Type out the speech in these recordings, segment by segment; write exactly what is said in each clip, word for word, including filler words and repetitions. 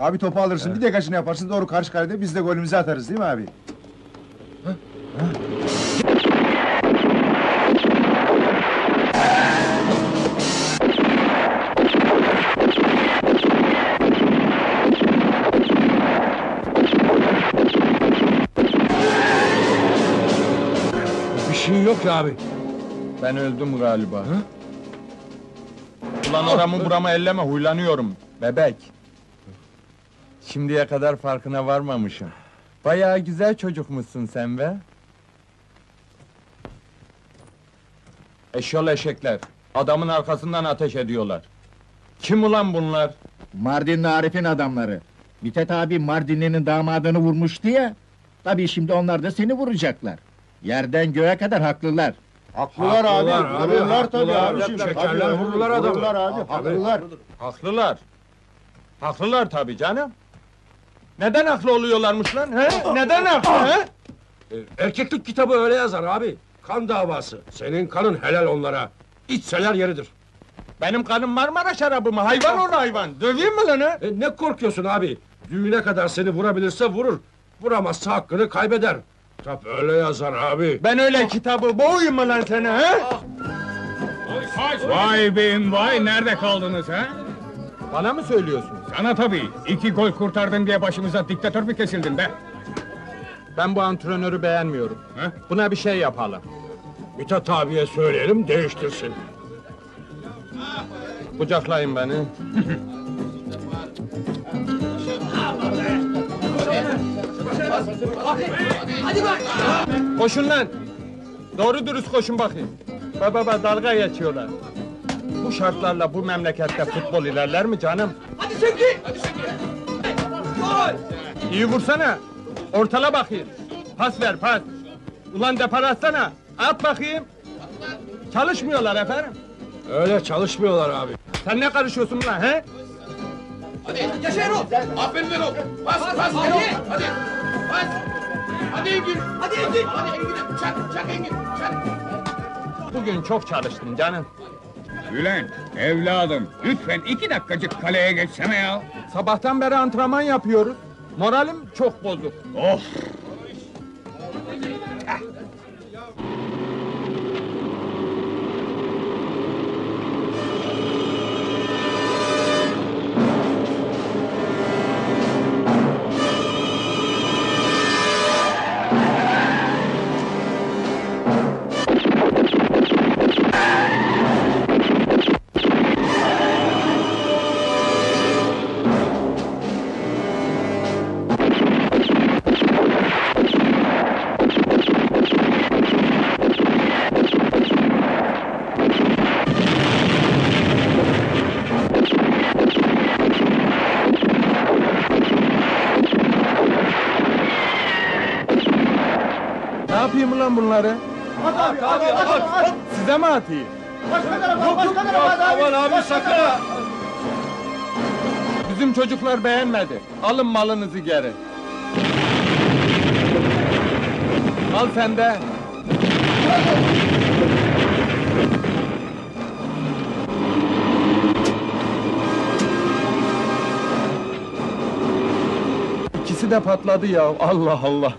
Abi topu alırsın, bir de kaçını yaparsın, doğru karşı kalede biz de golümüzü atarız değil mi abi? Bir şey yok ya abi. Ben öldüm galiba. Hı? Ulan oramı buramı elleme, huylanıyorum, bebek! Şimdiye kadar farkına varmamışım. Bayağı güzel çocukmuşsun sen be! Eşyol eşekler! Adamın arkasından ateş ediyorlar! Kim ulan bunlar? Mardinli Arif'in adamları. Mithat abi Mardinli'nin damadını vurmuştu ya. Tabii şimdi onlar da seni vuracaklar. Yerden göğe kadar haklılar. Haklılar, Haklılar abi, abi, vururlar tabii haklılar. abiciğim. Şekerler Tabii, vururlar adamı. Vururlar abi, haklılar. Haklılar! Haklılar tabii canım! Neden haklı oluyorlarmış lan, he? Neden haklı, he? E, Erkeklik kitabı öyle yazar abi. Kan davası. Senin kanın helal onlara. İçseler yeridir. Benim kanım Marmara şarabı mı? Hayvan ol hayvan! Döveyim mi lan he? E, ne korkuyorsun abi? Düğüne kadar seni vurabilirse vurur. Vuramazsa hakkını kaybeder. Kitap öyle yazar abi. Ben öyle kitabı boğayım mı lan seni, he? Vay beyim vay, nerede kaldınız ha? Bana mı söylüyorsun? Sana tabii, iki gol kurtardın diye başımıza diktatör mü kesildin be? Ben bu antrenörü beğenmiyorum. He? Buna bir şey yapalım. Mithat abiye söyleyelim değiştirsin. Kucaklayın beni. Koşun lan! Doğru dürüst koşun bakayım. Baba baba dalga geçiyorlar. Bu şartlarla bu memlekette futbol ilerler mi canım? Hadi Şevki! Hadi Şevki! Gol! İyi vursana! Ortala bakayım! Pas ver, pas! Ulan depar atsana! At bakayım! Çalışmıyorlar efendim! Öyle çalışmıyorlar abi. Sen ne karışıyorsun lan, he? Hadi yaşa Erol! Aferin Erol! Bas, bas, Hadi! Erol! Hadi! Bas! Hadi Engin! Hadi Engin! Hadi Engin! Çak, çak Engin! Çak! Bugün çok çalıştın canım. Bülent, evladım, lütfen iki dakikacık kaleye geçsene ya! Sabahtan beri antrenman yapıyoruz. Moralim çok bozuk. Of! Ne yapayım ulan bunları? At abi, at abi, at, at, at. Size mi atayım? Başka tarafa, başka tarafa at abi. Aman abi sakın ha! Bizim çocuklar beğenmedi. Alın malınızı geri. Al sen de. İkisi de patladı ya. Allah Allah.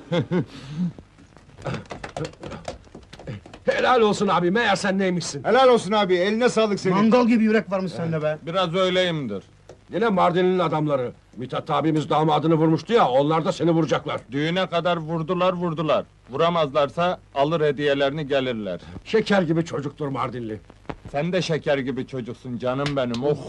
Helal olsun abi, meğer sen neymişsin? Helal olsun abi, eline sağlık senin. Mangal gibi yürek varmış sende be. Biraz öyleyimdir. Yine Mardin'in adamları. Mithat abimiz damadını vurmuştu ya, onlar da seni vuracaklar. Düğüne kadar vurdular vurdular. Vuramazlarsa alır hediyelerini gelirler. Şeker gibi çocuktur Mardinli. Sen de şeker gibi çocuksun canım benim. Oh.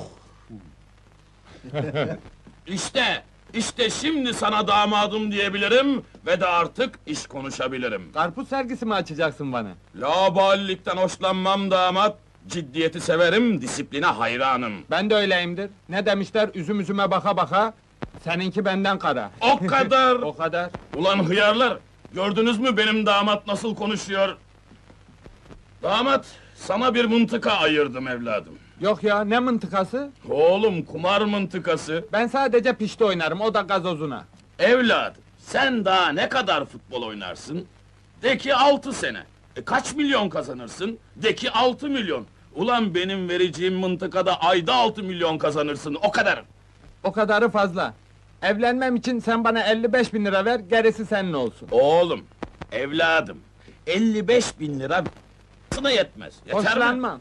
İşte, işte şimdi sana damadım diyebilirim ve de artık iş konuşabilirim. Karpuz sergisi mi açacaksın bana? Laubalilikten hoşlanmam damat, ciddiyeti severim, disipline hayranım. Ben de öyleyimdir. Ne demişler? Üzüm üzüme baka baka. Seninki benden kara. O kadar! O kadar. Ulan hıyarlar! Gördünüz mü benim damat nasıl konuşuyor? Damat, sana bir mıntıka ayırdım evladım. Yok ya, ne mıntıkası? Oğlum, kumar mıntıkası. Ben sadece pişti oynarım, o da gazozuna. Evladım, sen daha ne kadar futbol oynarsın? De ki altı sene. E kaç milyon kazanırsın? De ki altı milyon. Ulan benim vereceğim mıntıkada ayda altı milyon kazanırsın, o kadar. O kadarı fazla. Evlenmem için sen bana elli beş bin lira ver, gerisi senin olsun. Oğlum, evladım, elli beş bin lira sana yetmez. Yeter mi? Hoşlanmam.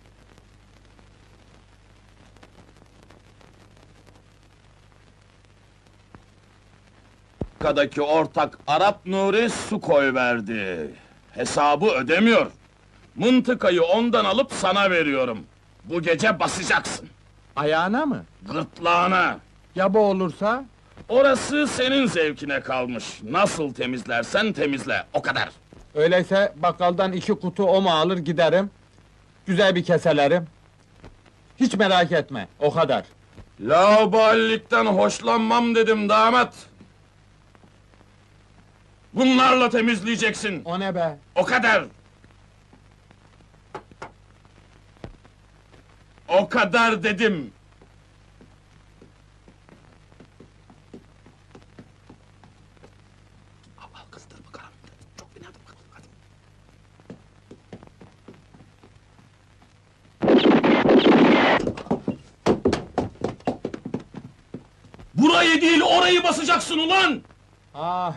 Kadaki ortak Arap Nuri su koy verdi. Hesabı ödemiyor. Mıntıkayı ondan alıp sana veriyorum. Bu gece basacaksın. Ayağına mı? Gırtlağına. Ya bu olursa? Orası senin zevkine kalmış. Nasıl temizlersen temizle, o kadar. Öyleyse bakkaldan iki kutu oma alır giderim. Güzel bir keselerim. Hiç merak etme, o kadar. Laubalilikten hoşlanmam dedim damat. Bunlarla temizleyeceksin. O ne be? O kadar. O kadar dedim. Al, al, kızdır bakalım. Çok fena dur bakalım, hadi. Burayı değil, orayı basacaksın ulan! Ah.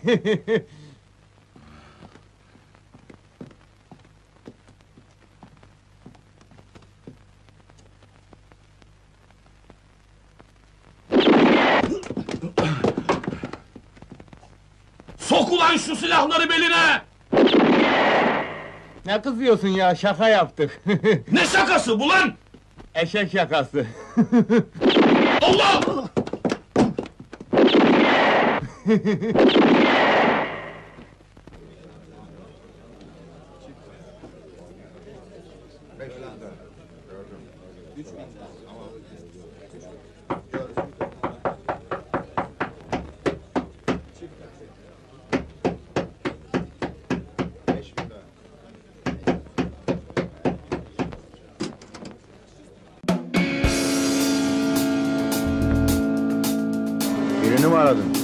Sok ulan şu silahları beline! Ne kızıyorsun ya, şaka yaptık. Ne şakası bu lan? Eşek şakası. Allah! Birini mi aradın?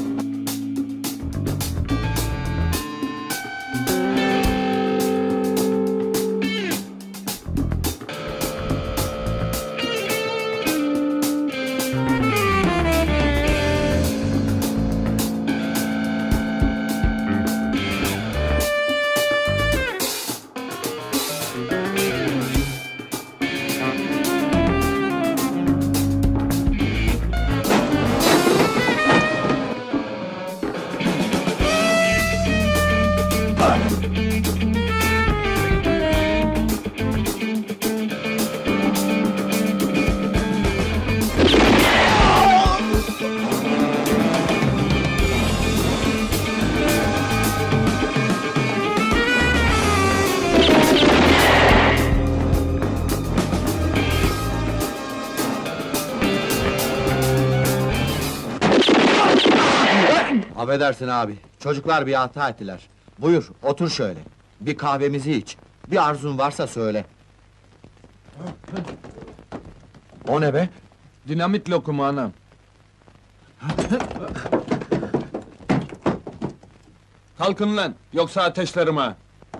Affedersin abi, çocuklar bir hata ettiler. Buyur, otur şöyle. Bir kahvemizi iç. Bir arzun varsa söyle. O ne be? Dinamit lokumu anam. Kalkın lan, yoksa ateşlerim ha!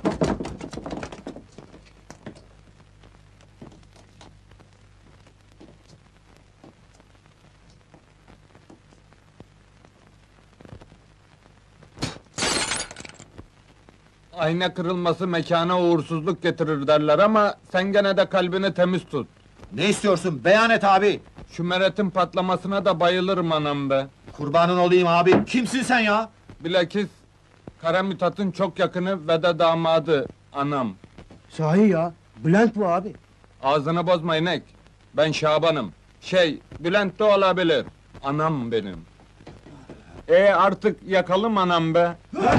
Ayna kırılması mekana uğursuzluk getirir derler ama sen gene de kalbini temiz tut. Ne istiyorsun? Beyan et abi! Şu meretin patlamasına da bayılırım anam be. Kurbanın olayım abi, kimsin sen ya? Bilakis Kara Mithat'ın çok yakını ve de damadı anam. Sahi ya, Bülent bu abi. Ağzını bozma inek. Ben Şaban'ım. Şey, Bülent de olabilir. Anam benim. E artık yakalım anam be.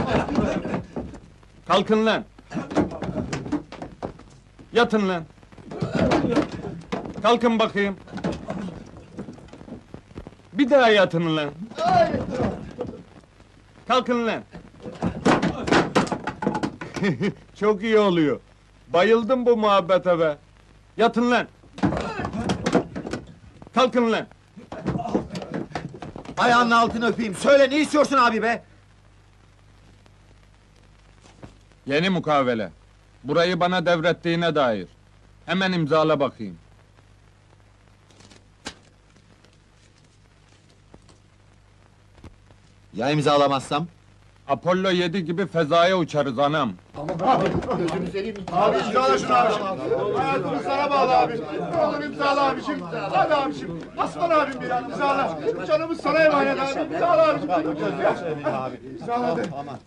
Kalkın lan. Yatın lan. Kalkın bakayım. Bir daha yatın lan. Kalkın lan. Çok iyi oluyor. Bayıldım bu muhabbete be. Yatın lan. Kalkın lan. Ayağının altını öpeyim, söyle ne istiyorsun abi be? Yeni mukavele. Burayı bana devrettiğine dair. Hemen imzala bakayım. Ya imzalamazsam? Apollo yedi gibi fezaya uçarız anam. Abi imzala şunu abi. Hayatımız sana bağlı abi. Ne olur imzala abicim. Hadi abicim. Aslan abim bir imzala. Canımız sana emanet abi. İmzala abicim. İmzala hadi.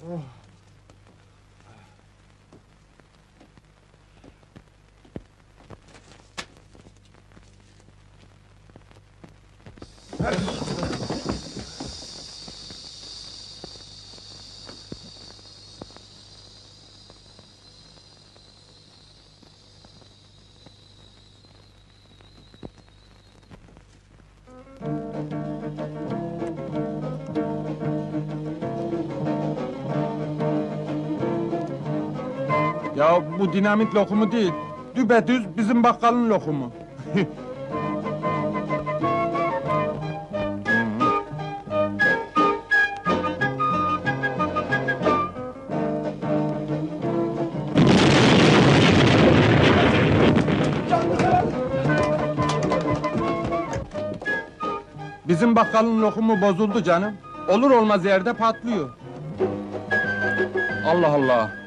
Ya bu dinamit lokumu değil, düpedüz bizim bakkalın lokumu. Bizim bakkalın lokumu bozuldu canım. Olur olmaz yerde patlıyor. Allah Allah!